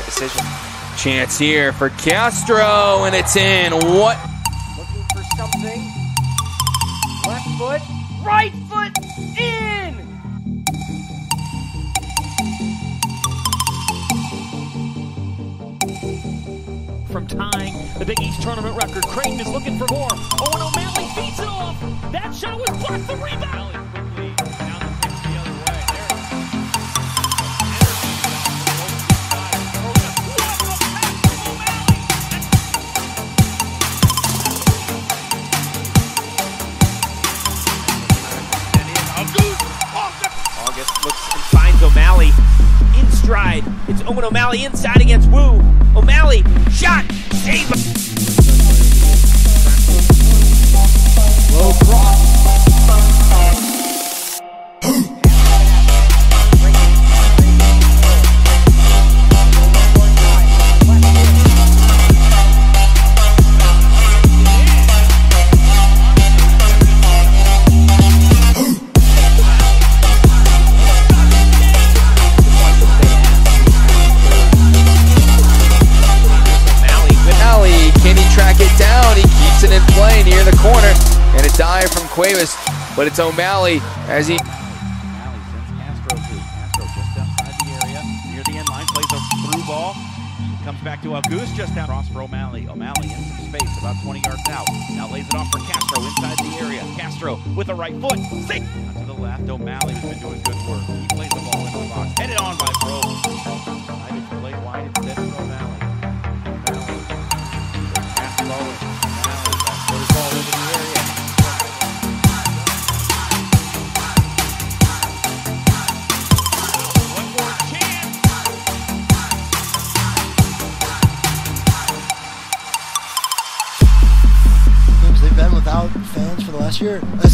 decision. Chance here for Castro, and it's in. What? Looking for something. Left foot, right foot, in! From tying the Big East tournament record, Creighton is looking for more. Owen O'Malley feeds it off. That shot was blocked. The rebound. Quickly down the pitch the other way. August looks and finds O'Malley in stride. It's Owen O'Malley inside against Wu. O'Malley, shot, save. Low cross. In play near the corner, and a dive from Cuevas, but it's O'Malley as he. O'Malley sends Castro through. Castro just outside the area, near the end line, plays a through ball. Comes back to Auguste, just down cross for O'Malley. O'Malley in some space, about 20 yards out. Now lays it off for Castro inside the area. Castro with a right foot, sink to the left. O'Malley has been doing good work. He plays the ball into the box, headed on by Bro. Decided to play wide instead for O'Malley. O'Malley pass to Owen. Put his ball into the area. One more chance. They've been without fans for the last year.